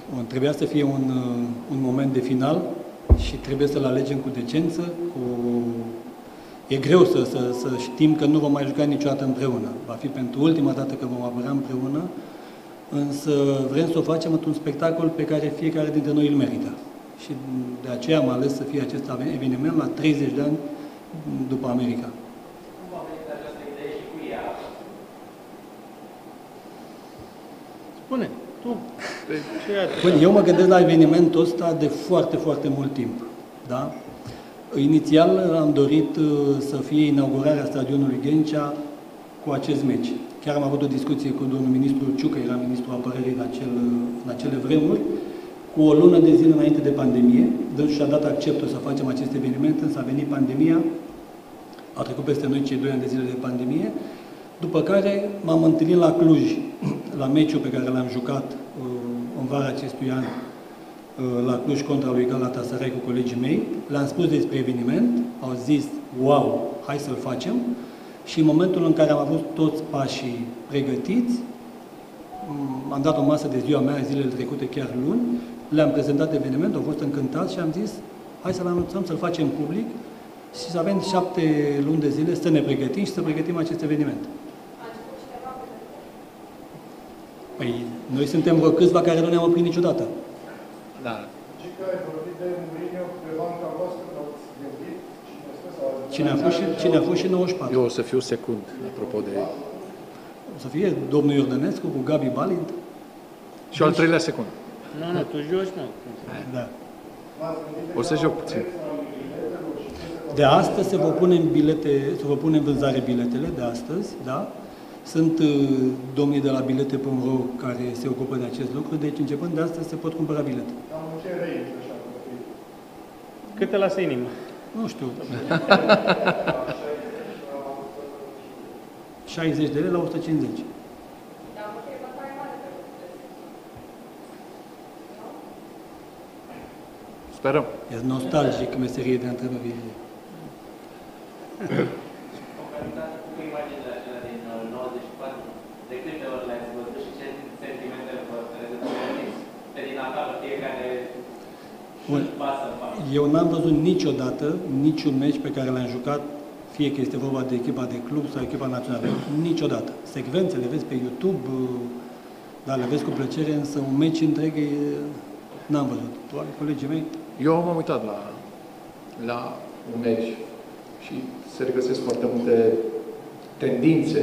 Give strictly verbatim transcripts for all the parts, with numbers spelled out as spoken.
Bun, trebuia să fie un, un moment de final și trebuie să-l alegem cu decență, cu... E greu să, să, să știm că nu vom mai juca niciodată împreună. Va fi pentru ultima dată că vom apăra împreună, însă vrem să o facem într-un spectacol pe care fiecare dintre noi îl merită. Și de aceea am ales să fie acest eveniment la treizeci de ani după America. Cum a venit această idee și cu ea? Spune, tu. Păi, eu mă gândesc la evenimentul ăsta de foarte, foarte mult timp. Da? Inițial am dorit să fie inaugurarea stadionului Ghencea cu acest meci. Chiar am avut o discuție cu domnul ministru Ciucă, era ministrul apărării în, acel, în acele vremuri, cu o lună de zile înainte de pandemie. Dânsul și-a dat acceptul să facem acest eveniment, însă a venit pandemia, a trecut peste noi cei doi ani de zile de pandemie, după care m-am întâlnit la Cluj, la meciul pe care l-am jucat în vara acestui an, la Cluj contra lui Galatasaray cu colegii mei. Le-am spus despre eveniment, au zis, wow, hai să-l facem. Și în momentul în care am avut toți pașii pregătiți, am dat o masă de ziua mea, zilele trecute, chiar luni, le-am prezentat evenimentul, au fost încântați și am zis, hai să-l anunțăm, să-l facem public și să avem șapte luni de zile să ne pregătim și să pregătim acest eveniment. Păi, noi suntem vreo câțiva care nu ne-am oprit niciodată. Da. Cine a fost și, cine a fost și nouăzeci și patru. Eu o să fiu secund, apropo de... O să fie domnul Iordănescu cu Gabi Balint. Și al treilea secund. Nu, nu, tu joci, nu. Da. O să joc puțin. De astăzi se vor pune în bilete, se vor pune în vânzare biletele, de astăzi, da? Sunt uh, domnii de la bilete punct ro care se ocupă de acest lucru, deci începând de astăzi se pot cumpăra bilete. Câte lasă inima? Nu știu. șaizeci de lei la o sută cincizeci. Sperăm. E nostalgic meserie de antreprenoriat. Comparativ cu imaginile acelea din nouăzeci și patru, de câte ori le-ați văzut și ce sentimentele vă redeți? Pe din afară fiecare își pasă în față. Eu n-am văzut niciodată niciun meci pe care l-am jucat, fie că este vorba de echipa de club sau echipa națională. Niciodată. Secvențele le vezi pe YouTube, dar le vezi cu plăcere, însă un meci întreg n-am văzut. Doar colegii mei. Eu m-am uitat la, la un meci și se regăsesc foarte multe tendințe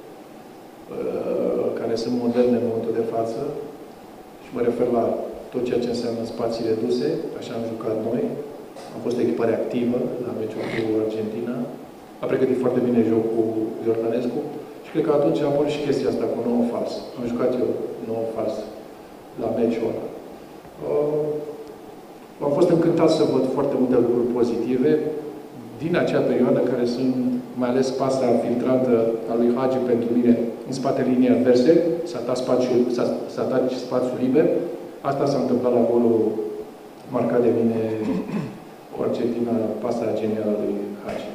uh, care sunt moderne în momentul de față și mă refer la tot ceea ce înseamnă spații reduse, așa am jucat noi. Am fost o echipă reactivă la meciul cu Argentina. A pregătit foarte bine jocul Iordănescu și cred că atunci am pus și chestia asta cu nouă fals. Am jucat eu nouă fals la meciul ăla. Uh, am fost încântat să văd foarte multe lucruri pozitive din acea perioadă, care sunt, mai ales pasa filtrată a lui Hagi pentru mine, în spatele liniei adverse, s-a dat spațiul, s-a dat spațiul liber. Asta s-a întâmplat la golul marcat de mine cu Argentina, pasa genială lui Hagi.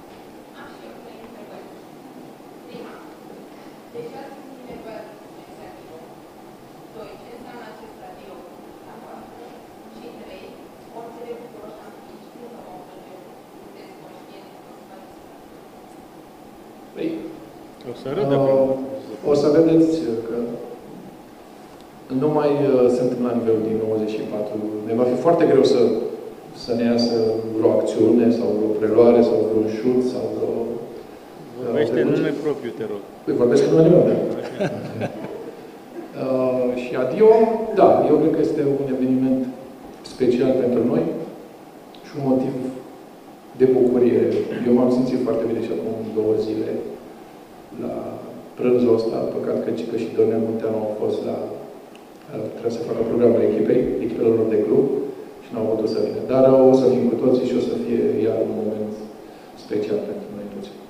O să râdă. Uh, o să vedeți că nu mai uh, suntem la nivelul din nouăzeci și patru. Ne va fi foarte greu să, să ne iasă vreo acțiune sau vreo preluare sau vreo șut sau vreo... Vorbește în nume propriu, te rog. Păi vorbesc în numele meu, da. uh, și adio, da, eu cred că este un eveniment special pentru noi și un motiv de bucurie. Eu m-am simțit foarte bine și acum două zile la prânzul ăsta. Păcat că Cică și Dornel Munteanu au fost la... Trebuie să facă programul echipei, echipelor lor de club și n-au putut să vină. Dar o să fim cu toții și o să fie iar un moment special pentru noi toți.